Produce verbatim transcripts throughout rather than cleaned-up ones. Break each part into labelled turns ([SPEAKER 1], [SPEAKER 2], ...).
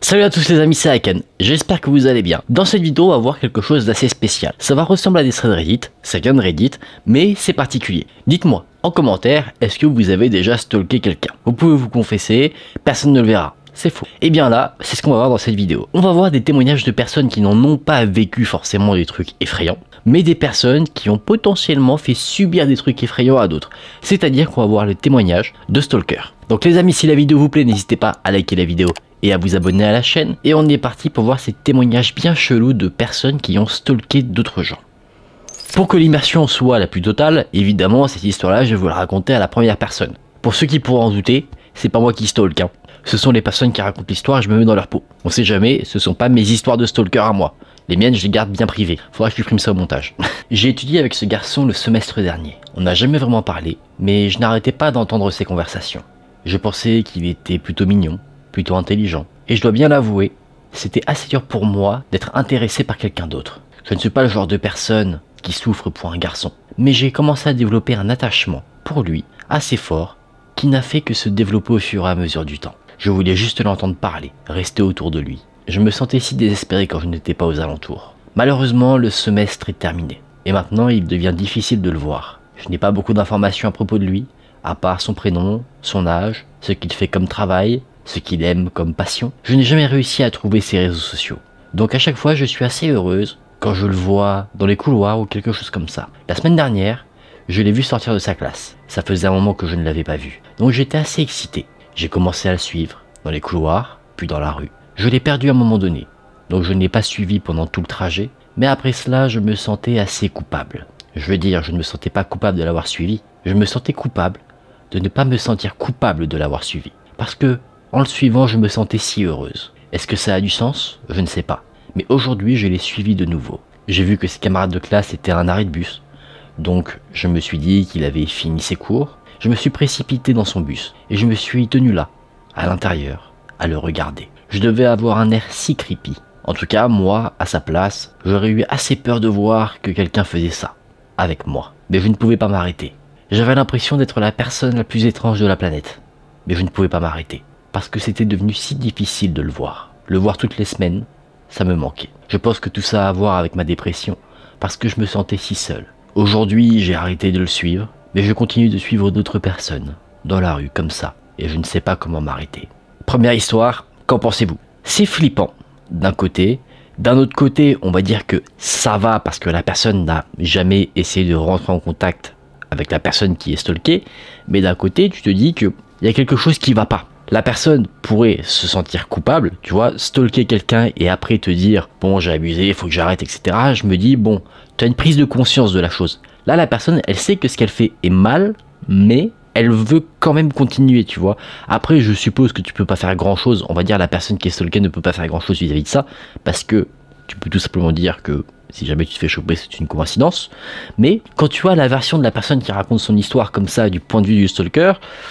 [SPEAKER 1] Salut à tous les amis, c'est Aiken, j'espère que vous allez bien. Dans cette vidéo, on va voir quelque chose d'assez spécial. Ça va ressembler à des threads Reddit, ça vient de Reddit, mais c'est particulier. Dites-moi en commentaire, est-ce que vous avez déjà stalké quelqu'un? Vous pouvez vous confesser, personne ne le verra. C'est faux. Et bien là, c'est ce qu'on va voir dans cette vidéo. On va voir des témoignages de personnes qui n'en ont pas vécu forcément des trucs effrayants, mais des personnes qui ont potentiellement fait subir des trucs effrayants à d'autres. C'est-à-dire qu'on va voir le témoignage de stalkers. Donc les amis, si la vidéo vous plaît, n'hésitez pas à liker la vidéo et à vous abonner à la chaîne. Et on est parti pour voir ces témoignages bien chelous de personnes qui ont stalké d'autres gens. Pour que l'immersion soit la plus totale, évidemment, cette histoire-là, je vais vous la raconter à la première personne. Pour ceux qui pourraient en douter, c'est pas moi qui stalk, hein. Ce sont les personnes qui racontent l'histoire et je me mets dans leur peau. On sait jamais, ce sont pas mes histoires de stalker à moi. Les miennes, je les garde bien privées. Faudra que je supprime ça au montage. J'ai étudié avec ce garçon le semestre dernier. On n'a jamais vraiment parlé, mais je n'arrêtais pas d'entendre ses conversations. Je pensais qu'il était plutôt mignon, plutôt intelligent. Et je dois bien l'avouer, c'était assez dur pour moi d'être intéressé par quelqu'un d'autre. Je ne suis pas le genre de personne qui souffre pour un garçon. Mais j'ai commencé à développer un attachement pour lui assez fort, qui n'a fait que se développer au fur et à mesure du temps. Je voulais juste l'entendre parler, rester autour de lui. Je me sentais si désespéré quand je n'étais pas aux alentours. Malheureusement, le semestre est terminé. Et maintenant, il devient difficile de le voir. Je n'ai pas beaucoup d'informations à propos de lui, à part son prénom, son âge, ce qu'il fait comme travail, ce qu'il aime comme passion. Je n'ai jamais réussi à trouver ses réseaux sociaux. Donc à chaque fois, je suis assez heureuse quand je le vois dans les couloirs ou quelque chose comme ça. La semaine dernière, je l'ai vu sortir de sa classe. Ça faisait un moment que je ne l'avais pas vu. Donc j'étais assez excité. J'ai commencé à le suivre, dans les couloirs, puis dans la rue. Je l'ai perdu à un moment donné, donc je ne l'ai pas suivi pendant tout le trajet, mais après cela, je me sentais assez coupable. Je veux dire, je ne me sentais pas coupable de l'avoir suivi, je me sentais coupable de ne pas me sentir coupable de l'avoir suivi. Parce que, en le suivant, je me sentais si heureuse. Est-ce que ça a du sens? Je ne sais pas. Mais aujourd'hui, je l'ai suivi de nouveau. J'ai vu que ses camarades de classe étaient à un arrêt de bus, donc je me suis dit qu'il avait fini ses cours. Je me suis précipité dans son bus et je me suis tenu là, à l'intérieur, à le regarder. Je devais avoir un air si creepy. En tout cas, moi, à sa place, j'aurais eu assez peur de voir que quelqu'un faisait ça, avec moi. Mais je ne pouvais pas m'arrêter. J'avais l'impression d'être la personne la plus étrange de la planète. Mais je ne pouvais pas m'arrêter, parce que c'était devenu si difficile de le voir. Le voir toutes les semaines, ça me manquait. Je pense que tout ça a à voir avec ma dépression, parce que je me sentais si seul. Aujourd'hui, j'ai arrêté de le suivre, mais je continue de suivre d'autres personnes, dans la rue, comme ça, et je ne sais pas comment m'arrêter. Première histoire, qu'en pensez-vous? C'est flippant, d'un côté. D'un autre côté, on va dire que ça va, parce que la personne n'a jamais essayé de rentrer en contact avec la personne qui est stalkée, mais d'un côté, tu te dis qu'il y a quelque chose qui va pas. La personne pourrait se sentir coupable, tu vois, stalker quelqu'un et après te dire « bon, j'ai abusé, il faut que j'arrête, et cetera » Je me dis « bon, tu as une prise de conscience de la chose. » Là, la personne, elle sait que ce qu'elle fait est mal, mais elle veut quand même continuer, tu vois. Après, je suppose que tu peux pas faire grand-chose. On va dire la personne qui est stalkée ne peut pas faire grand-chose vis-à-vis de ça, parce que tu peux tout simplement dire que si jamais tu te fais choper, c'est une coïncidence. Mais quand tu as la version de la personne qui raconte son histoire comme ça, du point de vue du stalker,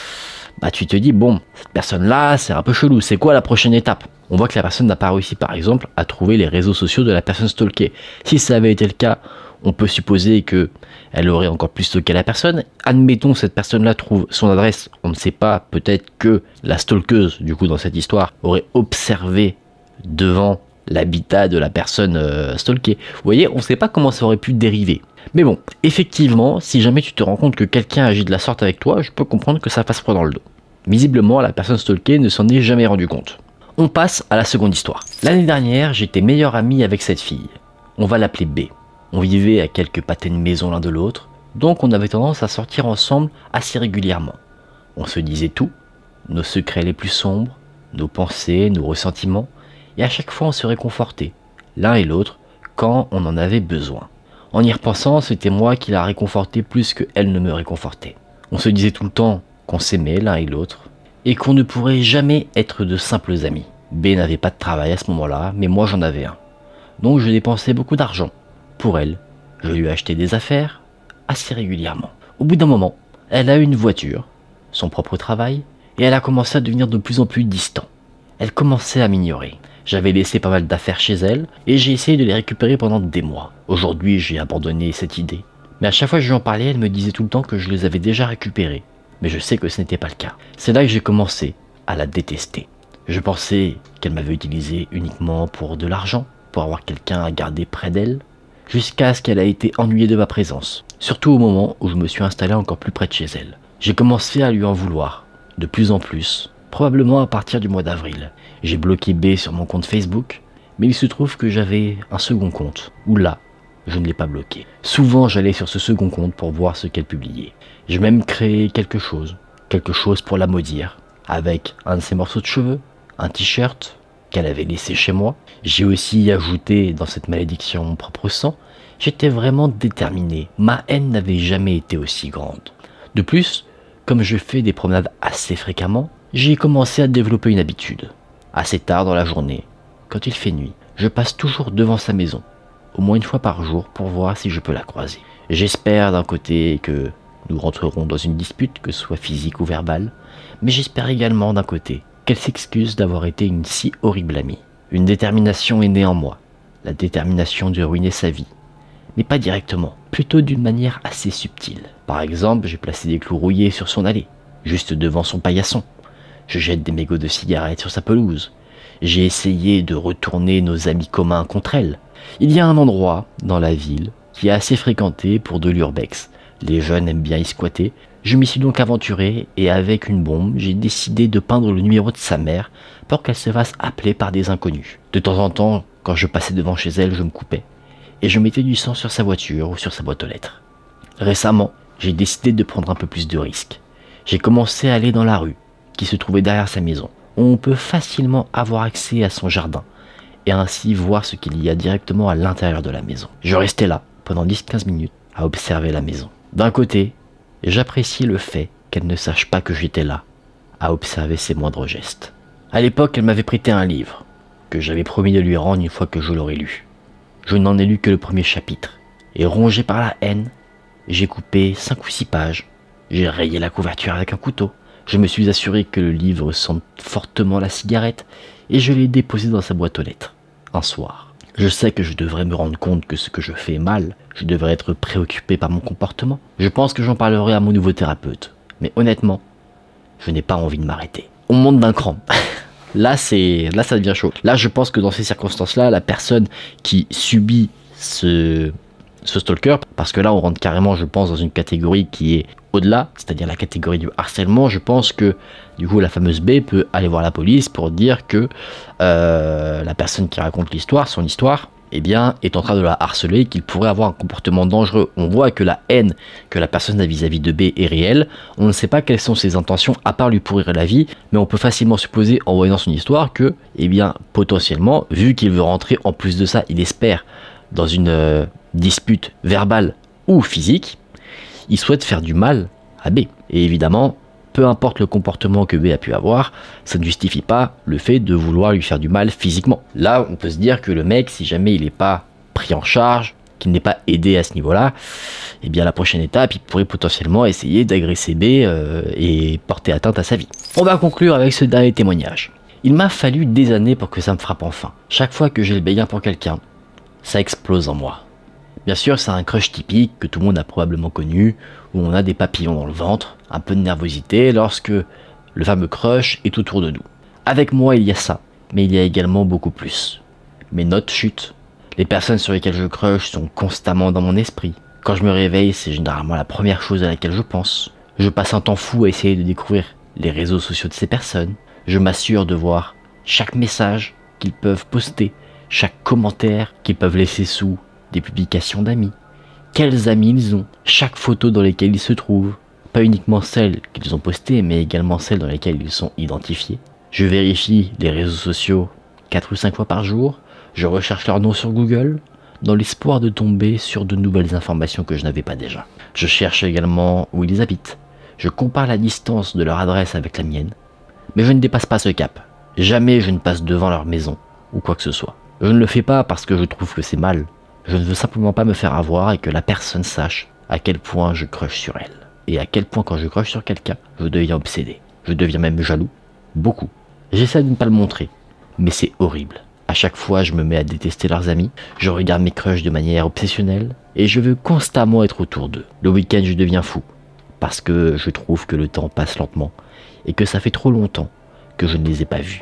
[SPEAKER 1] bah tu te dis, bon, cette personne-là, c'est un peu chelou. C'est quoi la prochaine étape? On voit que la personne n'a pas réussi, par exemple, à trouver les réseaux sociaux de la personne stalkée. Si ça avait été le cas, on peut supposer que elle aurait encore plus stalké la personne. Admettons cette personne-là trouve son adresse, on ne sait pas, peut-être que la stalkeuse, du coup dans cette histoire, aurait observé devant l'habitat de la personne euh, stalkée. Vous voyez, on ne sait pas comment ça aurait pu dériver. Mais bon, effectivement, si jamais tu te rends compte que quelqu'un agit de la sorte avec toi, je peux comprendre que ça fasse froid dans le dos. Visiblement, la personne stalkée ne s'en est jamais rendu compte. On passe à la seconde histoire. L'année dernière, j'étais meilleur ami avec cette fille. On va l'appeler B. On vivait à quelques pâtés de maison l'un de l'autre, donc on avait tendance à sortir ensemble assez régulièrement. On se disait tout, nos secrets les plus sombres, nos pensées, nos ressentiments, et à chaque fois on se réconfortait, l'un et l'autre, quand on en avait besoin. En y repensant, c'était moi qui la réconfortais plus que elle ne me réconfortait. On se disait tout le temps qu'on s'aimait l'un et l'autre, et qu'on ne pourrait jamais être de simples amis. B n'avait pas de travail à ce moment-là, mais moi j'en avais un. Donc je dépensais beaucoup d'argent. Pour elle, je lui ai acheté des affaires assez régulièrement. Au bout d'un moment, elle a eu une voiture, son propre travail, et elle a commencé à devenir de plus en plus distant. Elle commençait à m'ignorer. J'avais laissé pas mal d'affaires chez elle, et j'ai essayé de les récupérer pendant des mois. Aujourd'hui, j'ai abandonné cette idée. Mais à chaque fois que je lui en parlais, elle me disait tout le temps que je les avais déjà récupérés. Mais je sais que ce n'était pas le cas. C'est là que j'ai commencé à la détester. Je pensais qu'elle m'avait utilisé uniquement pour de l'argent, pour avoir quelqu'un à garder près d'elle, jusqu'à ce qu'elle ait été ennuyée de ma présence. Surtout au moment où je me suis installé encore plus près de chez elle. J'ai commencé à lui en vouloir, de plus en plus, probablement à partir du mois d'avril. J'ai bloqué B sur mon compte Facebook, mais il se trouve que j'avais un second compte, où là, je ne l'ai pas bloqué. Souvent j'allais sur ce second compte pour voir ce qu'elle publiait. J'ai même créé quelque chose, quelque chose pour la maudire, avec un de ses morceaux de cheveux, un t-shirt qu'elle avait laissé chez moi. J'ai aussi ajouté dans cette malédiction mon propre sang. J'étais vraiment déterminé, ma haine n'avait jamais été aussi grande. De plus, comme je fais des promenades assez fréquemment, j'ai commencé à développer une habitude. Assez tard dans la journée, quand il fait nuit, je passe toujours devant sa maison, au moins une fois par jour pour voir si je peux la croiser. J'espère d'un côté que nous rentrerons dans une dispute, que ce soit physique ou verbale, mais j'espère également d'un côté qu'elle s'excuse d'avoir été une si horrible amie. Une détermination est née en moi, la détermination de ruiner sa vie, mais pas directement, plutôt d'une manière assez subtile. Par exemple, j'ai placé des clous rouillés sur son allée, juste devant son paillasson. Je jette des mégots de cigarettes sur sa pelouse. J'ai essayé de retourner nos amis communs contre elle. Il y a un endroit dans la ville qui est assez fréquenté pour de l'urbex. Les jeunes aiment bien y squatter. Je m'y suis donc aventuré et avec une bombe, j'ai décidé de peindre le numéro de sa mère pour qu'elle se fasse appeler par des inconnus. De temps en temps, quand je passais devant chez elle, je me coupais et je mettais du sang sur sa voiture ou sur sa boîte aux lettres. Récemment, j'ai décidé de prendre un peu plus de risques. J'ai commencé à aller dans la rue qui se trouvait derrière sa maison. On peut facilement avoir accès à son jardin et ainsi voir ce qu'il y a directement à l'intérieur de la maison. Je restais là pendant dix à quinze minutes à observer la maison. D'un côté, j'appréciais le fait qu'elle ne sache pas que j'étais là, à observer ses moindres gestes. À l'époque, elle m'avait prêté un livre, que j'avais promis de lui rendre une fois que je l'aurais lu. Je n'en ai lu que le premier chapitre, et rongé par la haine, j'ai coupé cinq ou six pages, j'ai rayé la couverture avec un couteau, je me suis assuré que le livre sente fortement la cigarette, et je l'ai déposé dans sa boîte aux lettres, un soir. Je sais que je devrais me rendre compte que ce que je fais est mal, je devrais être préoccupé par mon comportement. Je pense que j'en parlerai à mon nouveau thérapeute. Mais honnêtement, je n'ai pas envie de m'arrêter. On monte d'un cran. Là, c'est, là, ça devient chaud. Là, je pense que dans ces circonstances-là, la personne qui subit ce, ce stalker, parce que là, on rentre carrément, je pense, dans une catégorie qui est au-delà, c'est-à-dire la catégorie du harcèlement. Je pense que, du coup, la fameuse B peut aller voir la police pour dire que euh, la personne qui raconte l'histoire, son histoire, eh bien, est en train de la harceler, qu'il pourrait avoir un comportement dangereux. On voit que la haine que la personne a vis-à-vis de B est réelle. On ne sait pas quelles sont ses intentions, à part lui pourrir la vie, mais on peut facilement supposer, en voyant son histoire, que, eh bien, potentiellement, vu qu'il veut rentrer, en plus de ça, il espère, dans une euh, dispute verbale ou physique, il souhaite faire du mal à B. Et évidemment, peu importe le comportement que B a pu avoir, ça ne justifie pas le fait de vouloir lui faire du mal physiquement. Là, on peut se dire que le mec, si jamais il n'est pas pris en charge, qu'il n'est pas aidé à ce niveau-là, eh bien la prochaine étape, il pourrait potentiellement essayer d'agresser B euh, et porter atteinte à sa vie. On va conclure avec ce dernier témoignage. Il m'a fallu des années pour que ça me frappe enfin. Chaque fois que j'ai le béguin pour quelqu'un, ça explose en moi. Bien sûr, c'est un crush typique que tout le monde a probablement connu, où on a des papillons dans le ventre, un peu de nervosité lorsque le fameux crush est autour de nous. Avec moi, il y a ça, mais il y a également beaucoup plus. Mes notes chutent, les personnes sur lesquelles je crush sont constamment dans mon esprit. Quand je me réveille, c'est généralement la première chose à laquelle je pense. Je passe un temps fou à essayer de découvrir les réseaux sociaux de ces personnes. Je m'assure de voir chaque message qu'ils peuvent poster, chaque commentaire qu'ils peuvent laisser sous des publications d'amis, quels amis ils ont, chaque photo dans lesquelles ils se trouvent, pas uniquement celles qu'ils ont postées, mais également celles dans lesquelles ils sont identifiés. Je vérifie les réseaux sociaux quatre ou cinq fois par jour, je recherche leur nom sur Google, dans l'espoir de tomber sur de nouvelles informations que je n'avais pas déjà. Je cherche également où ils habitent, je compare la distance de leur adresse avec la mienne, mais je ne dépasse pas ce cap. Jamais je ne passe devant leur maison, ou quoi que ce soit. Je ne le fais pas parce que je trouve que c'est mal. Je ne veux simplement pas me faire avoir et que la personne sache à quel point je crush sur elle. Et à quel point quand je crush sur quelqu'un, je deviens obsédé. Je deviens même jaloux. Beaucoup. J'essaie de ne pas le montrer. Mais c'est horrible. À chaque fois, je me mets à détester leurs amis. Je regarde mes crushs de manière obsessionnelle. Et je veux constamment être autour d'eux. Le week-end, je deviens fou. Parce que je trouve que le temps passe lentement. Et que ça fait trop longtemps que je ne les ai pas vus.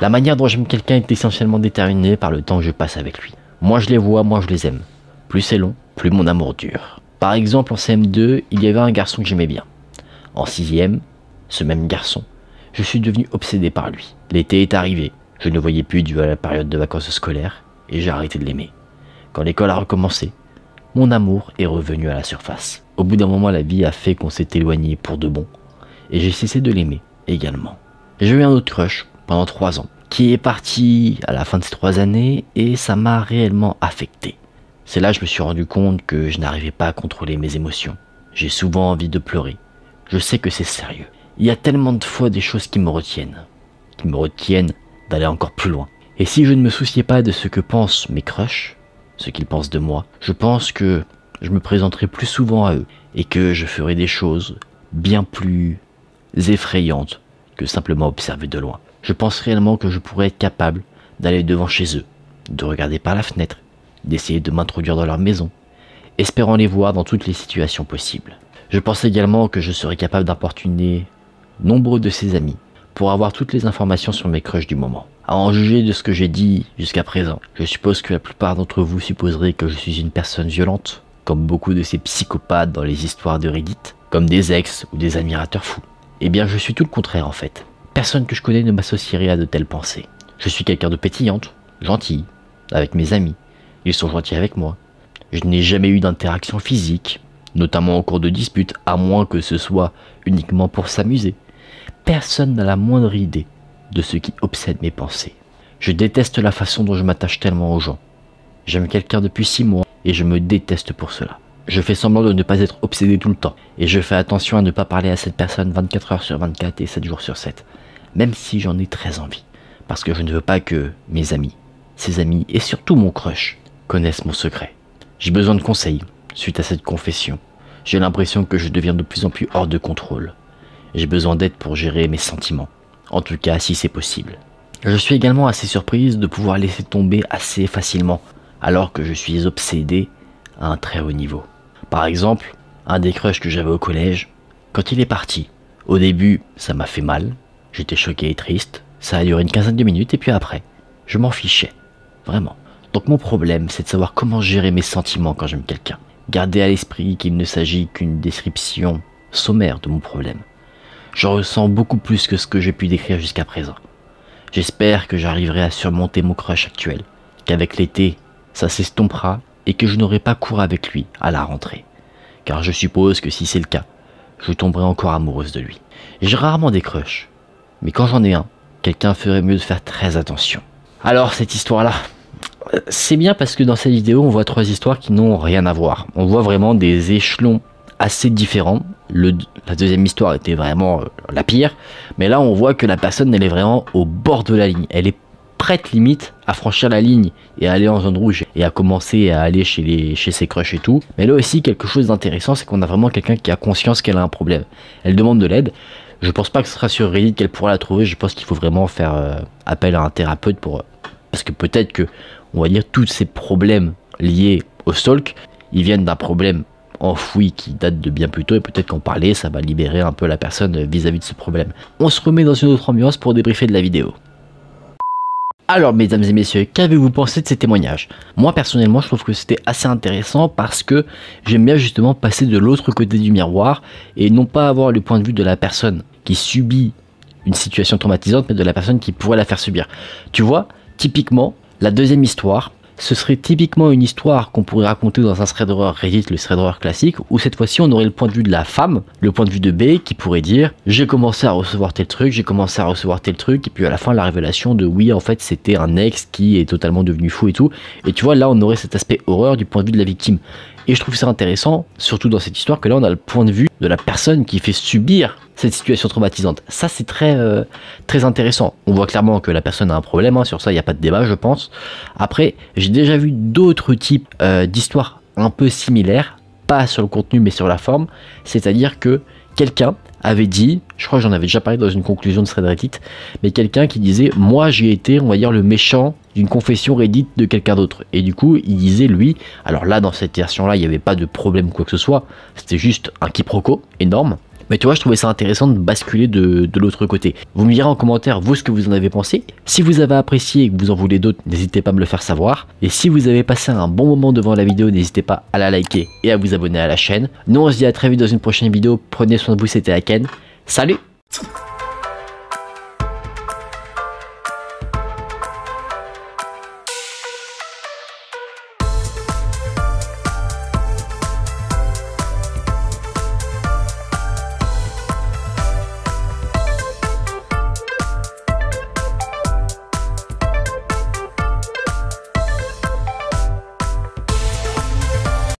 [SPEAKER 1] La manière dont j'aime quelqu'un est essentiellement déterminée par le temps que je passe avec lui. Moins je les vois, moins je les aime. Plus c'est long, plus mon amour dure. Par exemple, en C M deux, il y avait un garçon que j'aimais bien. En sixième, ce même garçon, je suis devenu obsédé par lui. L'été est arrivé, je ne voyais plus dû à la période de vacances scolaires et j'ai arrêté de l'aimer. Quand l'école a recommencé, mon amour est revenu à la surface. Au bout d'un moment, la vie a fait qu'on s'est éloigné pour de bon et j'ai cessé de l'aimer également. J'ai eu un autre crush pendant trois ans qui est parti à la fin de ces trois années et ça m'a réellement affecté. C'est là que je me suis rendu compte que je n'arrivais pas à contrôler mes émotions. J'ai souvent envie de pleurer. Je sais que c'est sérieux. Il y a tellement de fois des choses qui me retiennent, qui me retiennent d'aller encore plus loin. Et si je ne me souciais pas de ce que pensent mes crushs, ce qu'ils pensent de moi, je pense que je me présenterai plus souvent à eux et que je ferai des choses bien plus effrayantes que simplement observer de loin. Je pense réellement que je pourrais être capable d'aller devant chez eux, de regarder par la fenêtre, d'essayer de m'introduire dans leur maison, espérant les voir dans toutes les situations possibles. Je pense également que je serais capable d'importuner nombreux de ses amis pour avoir toutes les informations sur mes crushs du moment. À en juger de ce que j'ai dit jusqu'à présent, je suppose que la plupart d'entre vous supposeraient que je suis une personne violente, comme beaucoup de ces psychopathes dans les histoires de Reddit, comme des ex ou des admirateurs fous. Eh bien je suis tout le contraire en fait. Personne que je connais ne m'associerait à de telles pensées. Je suis quelqu'un de pétillante, gentille, avec mes amis. Ils sont gentils avec moi. Je n'ai jamais eu d'interaction physique, notamment au cours de disputes, à moins que ce soit uniquement pour s'amuser. Personne n'a la moindre idée de ce qui obsède mes pensées. Je déteste la façon dont je m'attache tellement aux gens. J'aime quelqu'un depuis six mois et je me déteste pour cela. Je fais semblant de ne pas être obsédé tout le temps et je fais attention à ne pas parler à cette personne vingt-quatre heures sur vingt-quatre et sept jours sur sept, même si j'en ai très envie, parce que je ne veux pas que mes amis, ses amis et surtout mon crush connaissent mon secret. J'ai besoin de conseils suite à cette confession. J'ai l'impression que je deviens de plus en plus hors de contrôle. J'ai besoin d'aide pour gérer mes sentiments, en tout cas si c'est possible. Je suis également assez surprise de pouvoir laisser tomber assez facilement, alors que je suis obsédé à un très haut niveau. Par exemple, un des crushs que j'avais au collège, quand il est parti, au début ça m'a fait mal, j'étais choqué et triste, ça a duré une quinzaine de minutes et puis après, je m'en fichais, vraiment. Donc mon problème c'est de savoir comment gérer mes sentiments quand j'aime quelqu'un. Garder à l'esprit qu'il ne s'agit qu'une description sommaire de mon problème. Je ressens beaucoup plus que ce que j'ai pu décrire jusqu'à présent. J'espère que j'arriverai à surmonter mon crush actuel, qu'avec l'été, ça s'estompera et que je n'aurai pas cours avec lui à la rentrée. Car je suppose que si c'est le cas, je tomberai encore amoureuse de lui. J'ai rarement des crushs, mais quand j'en ai un, quelqu'un ferait mieux de faire très attention. Alors cette histoire-là, c'est bien parce que dans cette vidéo, on voit trois histoires qui n'ont rien à voir. On voit vraiment des échelons assez différents. Le, la deuxième histoire était vraiment euh, la pire, mais là on voit que la personne elle est vraiment au bord de la ligne. Elle est prête limite à franchir la ligne et à aller en zone rouge et à commencer à aller chez, les, chez ses crushs et tout. Mais là aussi quelque chose d'intéressant, c'est qu'on a vraiment quelqu'un qui a conscience qu'elle a un problème. Elle demande de l'aide. Je pense pas que ce sera sur Reddit qu'elle pourra la trouver. Je pense qu'il faut vraiment faire euh, appel à un thérapeute pour... Euh, parce que peut-être que, on va dire, tous ces problèmes liés au stalk, ils viennent d'un problème enfoui qui date de bien plus tôt et peut-être qu'en parler, ça va libérer un peu la personne vis-à-vis de ce problème. On se remet dans une autre ambiance pour débriefer de la vidéo. Alors mesdames et messieurs, qu'avez-vous pensé de ces témoignages? Moi personnellement je trouve que c'était assez intéressant parce que j'aime bien justement passer de l'autre côté du miroir et non pas avoir le point de vue de la personne qui subit une situation traumatisante mais de la personne qui pourrait la faire subir. Tu vois, typiquement la deuxième histoire, ce serait typiquement une histoire qu'on pourrait raconter dans un thread horror Reddit, le thread horror classique, où cette fois-ci on aurait le point de vue de la femme, le point de vue de B, qui pourrait dire « j'ai commencé à recevoir tel truc, j'ai commencé à recevoir tel truc », et puis à la fin la révélation de « oui en fait c'était un ex qui est totalement devenu fou et tout », et tu vois là on aurait cet aspect horreur du point de vue de la victime. Et je trouve ça intéressant, surtout dans cette histoire, que là on a le point de vue de la personne qui fait subir cette situation traumatisante. Ça c'est très euh, très intéressant. On voit clairement que la personne a un problème, hein, sur ça il n'y a pas de débat je pense. Après j'ai déjà vu d'autres types euh, d'histoires un peu similaires, pas sur le contenu mais sur la forme, c'est-à-dire que quelqu'un avait dit, je crois que j'en avais déjà parlé dans une conclusion de thread Reddit, mais quelqu'un qui disait « moi j'ai été, on va dire, le méchant d'une confession Reddit de quelqu'un d'autre ». Et du coup, il disait lui, alors là dans cette version-là, il n'y avait pas de problème ou quoi que ce soit, c'était juste un quiproquo énorme. Mais tu vois, je trouvais ça intéressant de basculer de, de l'autre côté. Vous me direz en commentaire, vous, ce que vous en avez pensé. Si vous avez apprécié et que vous en voulez d'autres, n'hésitez pas à me le faire savoir. Et si vous avez passé un bon moment devant la vidéo, n'hésitez pas à la liker et à vous abonner à la chaîne. Nous, on se dit à très vite dans une prochaine vidéo. Prenez soin de vous, c'était Aken. Salut!